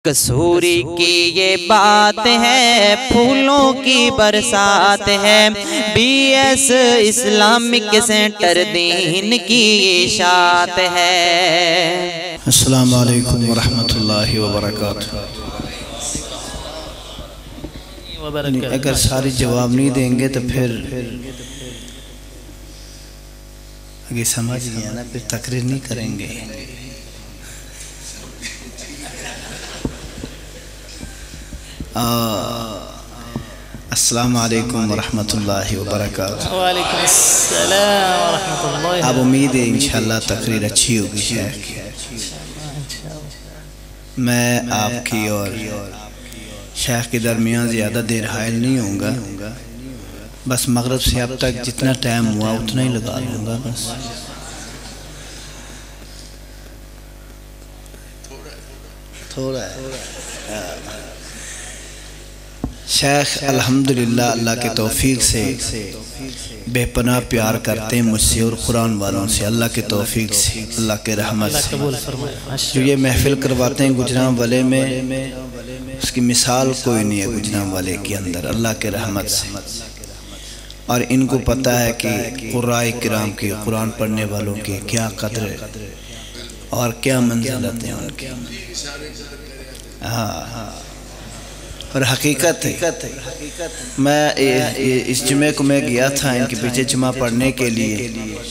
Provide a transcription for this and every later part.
کسوری کی یہ بات ہے، پھولوں کی برسات ہے، بی ایس اسلامک سینٹر دین کی اشاعت ہے۔ السلام علیکم ورحمۃ اللہ وبرکاتہ۔ اگر ساری جواب نہیں دیں گے تو پھر آگے سمجھ نہیں آنا، پھر تقریر نہیں کریں گے۔ السلام علیکم ورحمۃ اللہ وبرکاتہ۔ وعلیکم السلام ورحمۃ اللہ۔ اب امید ہے انشاءاللہ تقریر اچھی ہوگی شیخ۔ میں آپ کی اور شیخ کے درمیان زیادہ دیر حائل نہیں ہوں گا، بس مغرب سے اب تک جتنا ٹائم ہوا اتنا ہی لگا لوں گا بس۔ تھوڑا ہے شیخ الحمدللہ اللہ کے توفیق سے بے پناہ پیار کرتے ہیں مجھ سے اور قرآن والوں سے، اللہ کے توفیق سے، اللہ کے رحمت سے۔ جو یہ محفل کرواتے ہیں گجران والے میں، اس کی مثال کوئی نہیں ہے گجران والے کے اندر، اللہ کے رحمت سے۔ اور ان کو پتہ ہے کہ قراء کرام کی، قرآن پڑھنے والوں کی کیا قدر ہے اور کیا منزلت ہے ان کی۔ اور حقیقت ہے، میں اس جمعے کو میں گیا تھا ان کے پیچھے جمعہ پڑھنے کے لیے۔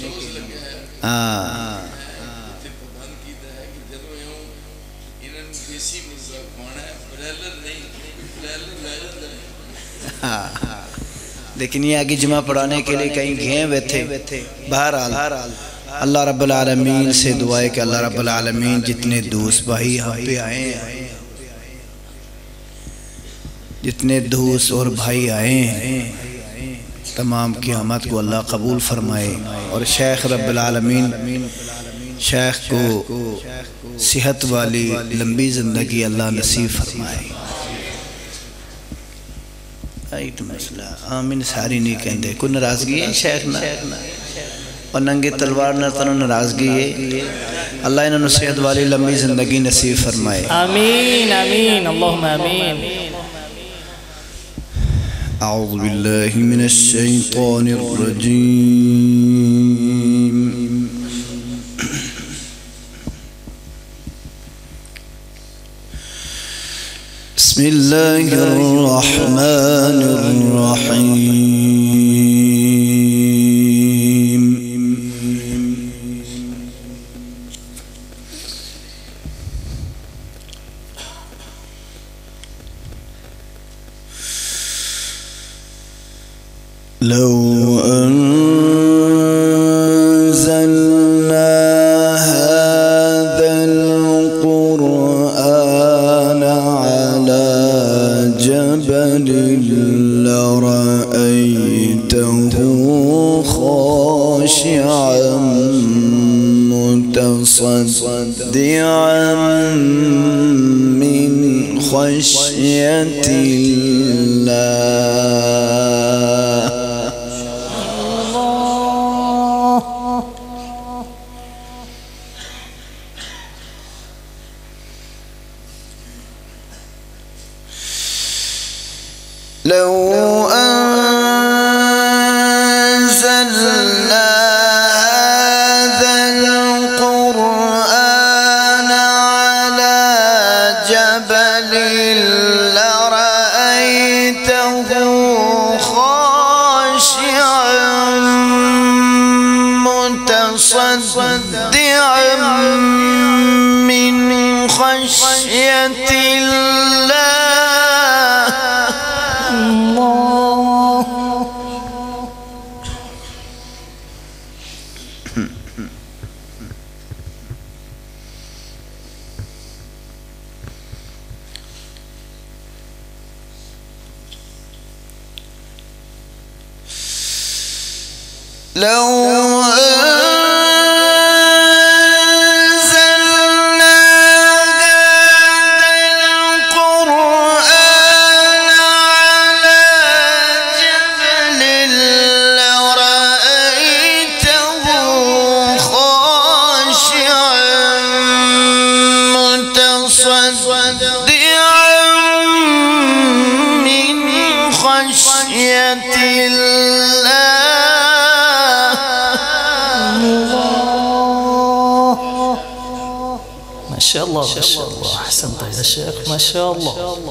لیکن یہ آگے جمعہ پڑھانے کے لیے کہیں گئے ہوئے تھے۔ بہرحال اللہ رب العالمین سے دعا ہے کہ اللہ رب العالمین جتنے دوست بھائی یہاں پہ آئے ہیں، جتنے دوست اور بھائی آئے ہیں، تمام کی آمد کو اللہ قبول فرمائے، اور شیخ رب العالمین شیخ کو صحت والی لمبی زندگی اللہ نصیب فرمائے۔ آمین ساری نہیں کہندے، کوئی ناراضگی ہے شیخ نہ اور ننگے تلوار نہ تنو ناراضگی ہے، اللہ انہوں نے صحت والی لمبی زندگی نصیب فرمائے۔ آمین آمین اللہم آمین۔ اعوذ باللہ من الشیطان الرجیم، بسم اللہ الرحمن الرحیم۔ لو أنزلنا هذا القرآن على جبل لرأيته خاشعا متصدعا من خشية الله۔ لو أنزلنا هذا القرآن على جبل لرأيته خاشعا متصدعا من خشية الله۔ لو أنزلنا هذا القرآن على جبل لرأيته خاشعا متصدعا ما شاء الله ما شاء الله أحسنت يا شيخ ما شاء الله.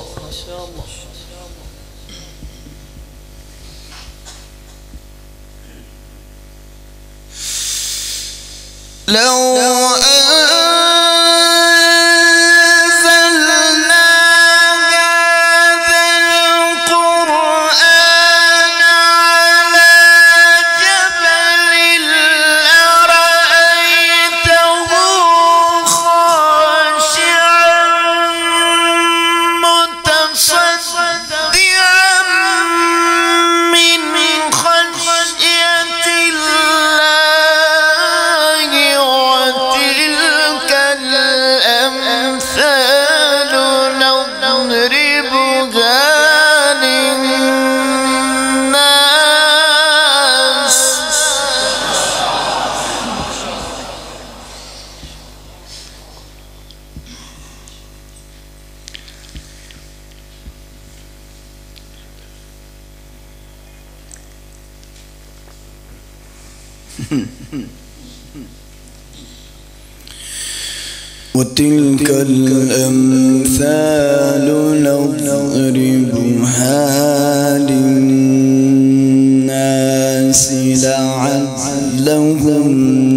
لو وتلك الأمثال نضربها للناس لعلهم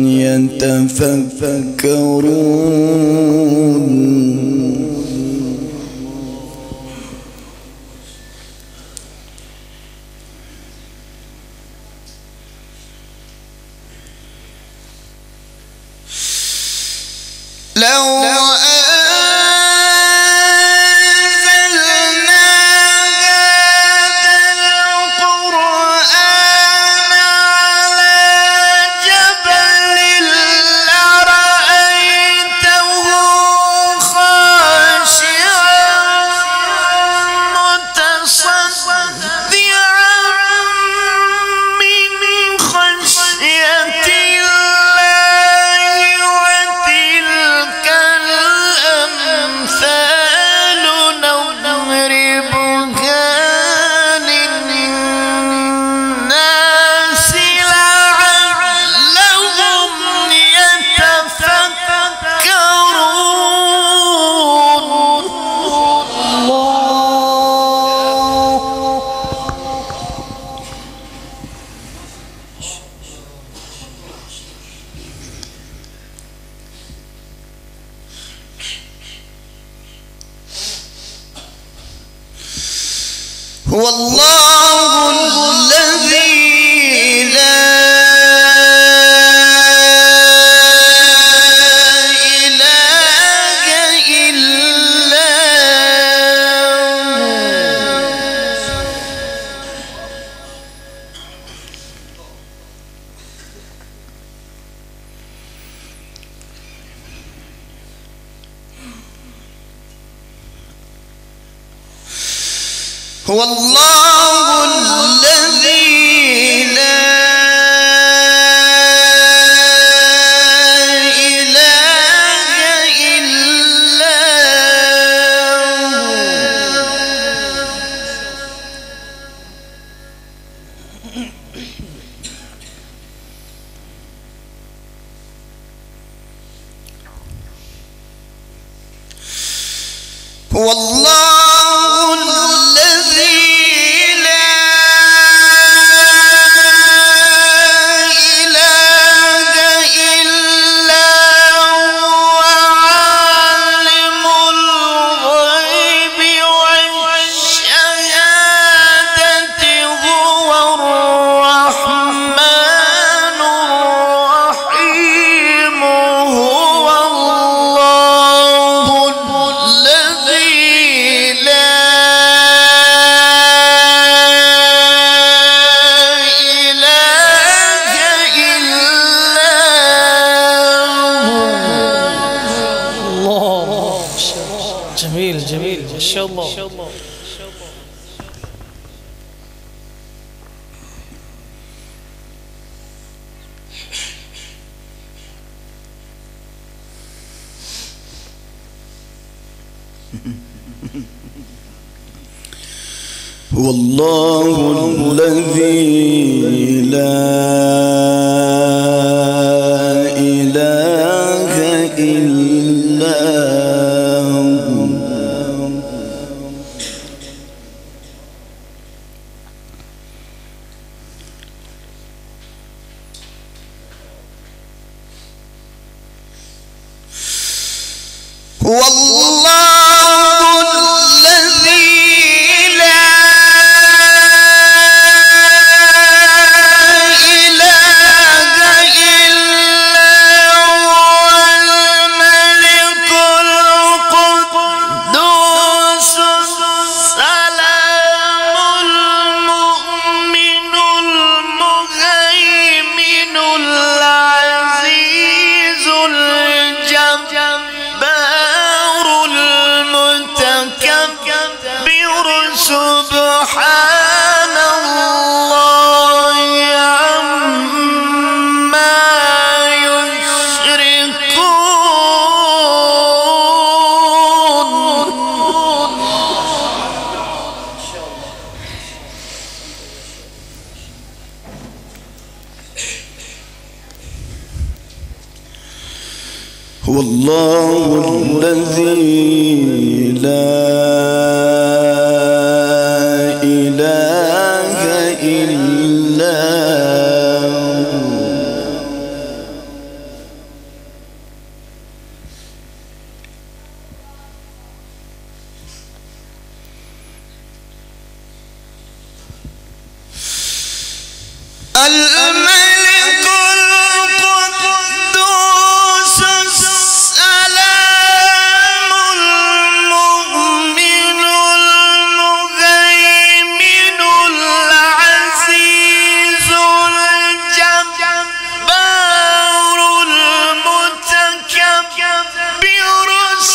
يتفكرون. لو هو الله الذي لا إله إلا هو الله الذي لا إله إلا هو الله الذي جميل جميل ما شاء الله. والله الذي لا إله إلا هو والله الذي لا إله إلا هو الملك القدوس السلام المؤمن المهيمن العزيز الجبار المتكبر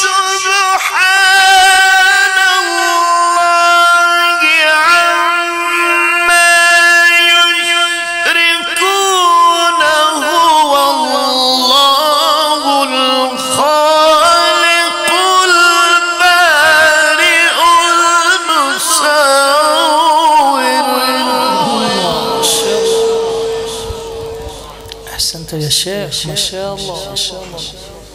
سبحان الله عما يشركون هو الله الخالق البارئ المصور. أحسنت يا شيخ، ما شاء الله ما شاء الله.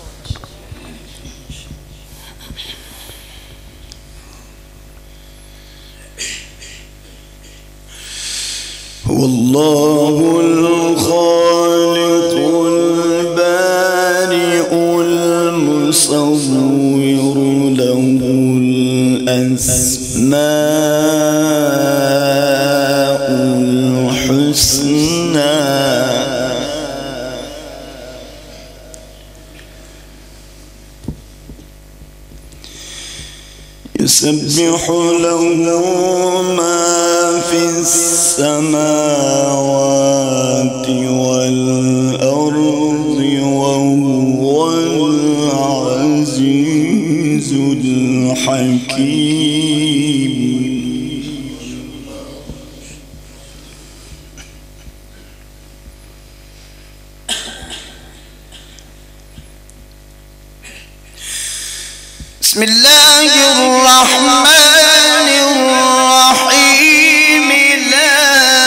هو الله الخالق البارئ المصور له الأسماء الحسنى يسبح له ما في السماوات والأرض وهو العزيز الحكيم. بسم الله الرحمن الرحيم. لا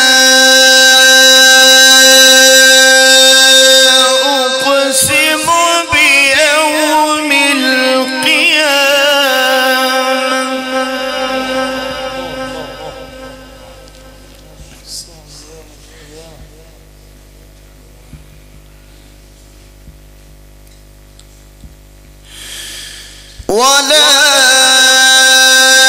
أقسم بيوم القيامة ولا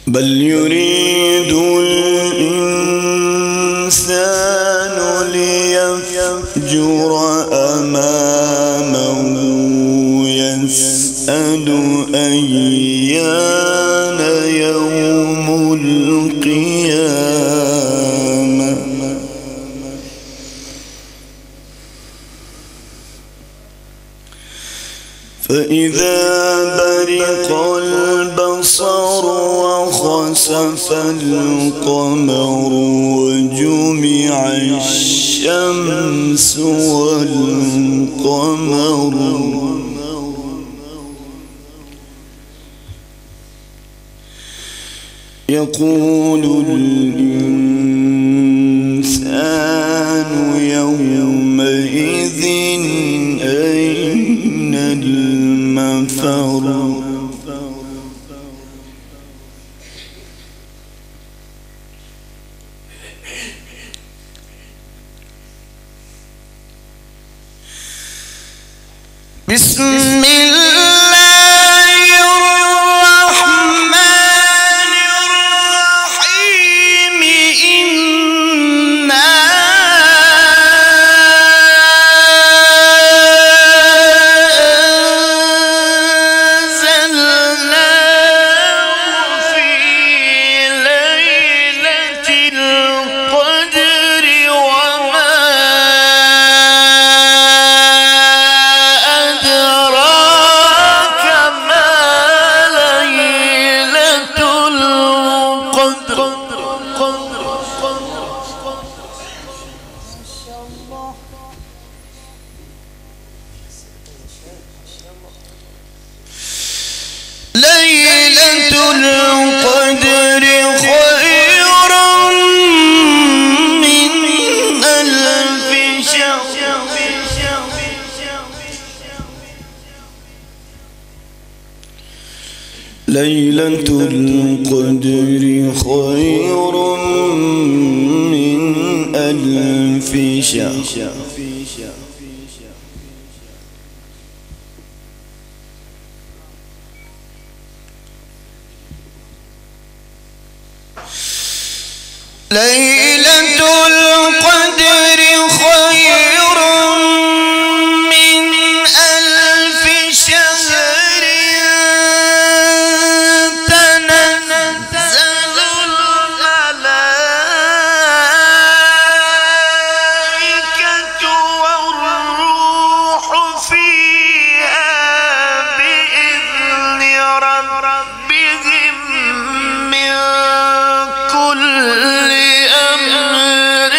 بل يريد الإنسان ليفجر أمامه يسأل أيان يوم القيامة فإذا برق البصر وخسف القمر وجمع الشمس والقمر يقول الإنسان يومئذ أين المفر بسم الله الرحمن الرحيم إنا أنزلناه في ليلة القدر وما أدراك ما ليلة القدر ليلة القدر خير من ألف شهر ليلة القدر خير من ألف شهر ليلة القدر خير من ألف شهر تنزل الملائكة والروح فيها بإذن ربهم من كل أمر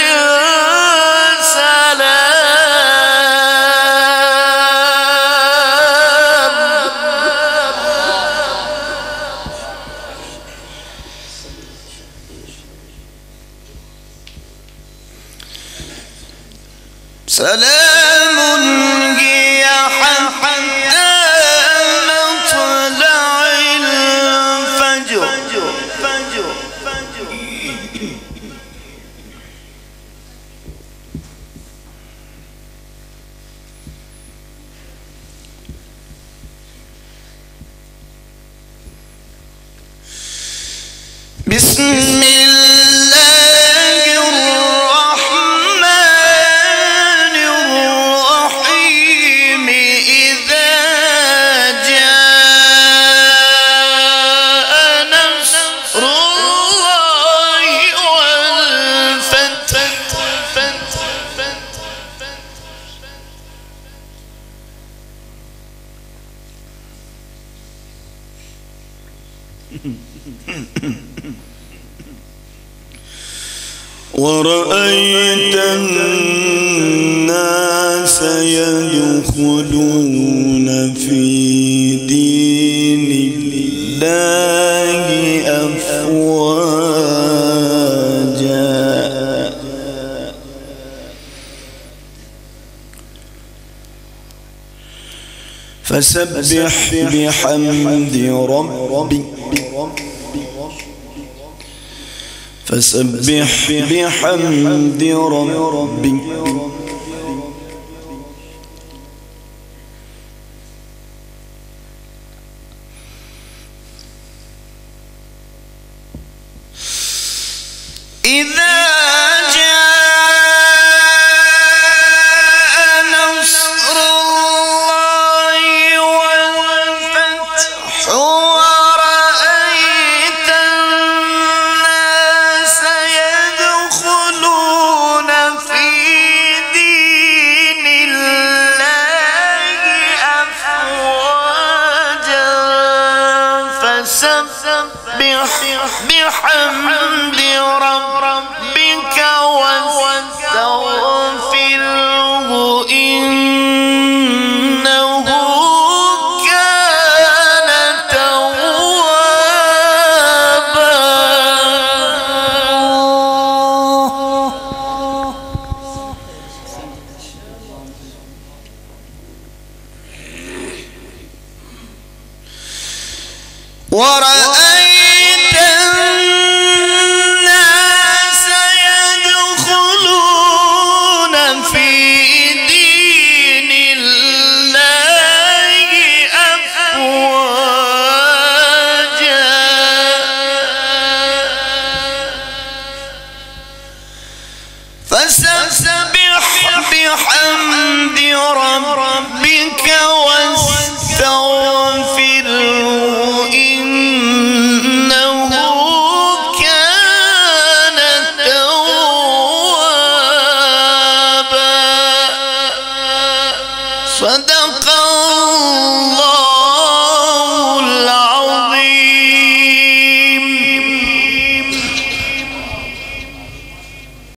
سلام هي حتى مطلع الفجر بسم الله الرحمن الرحيم إذا جاء نصر الله والفتح ورأيت الناس يدخلون في دين الله أفواجا فسبح بحمد ربك فسبح بحمد ربك إذا بحمد ربك واستغفره إنه كان توابا. ورأيت الناس يدخلون في دين الله أفواجا فسبح بحمد ربك واستغفره إنه كان توابا. صدق